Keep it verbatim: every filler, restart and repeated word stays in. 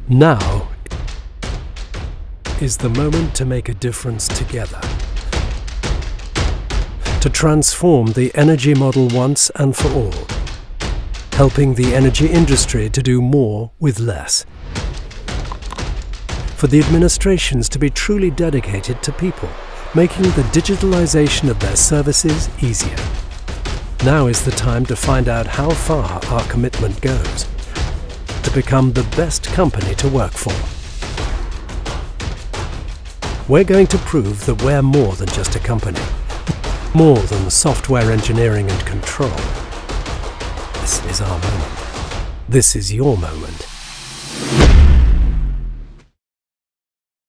Now is the moment to make a difference together. To transform the energy model once and for all. Helping the energy industry to do more with less. For the administrations to be truly dedicated to people, making the digitalization of their services easier. Now is the time to find out how far our commitment goes. To become the best company to work for. We're going to prove that we're more than just a company. More than software engineering and control. This is our moment. This is your moment.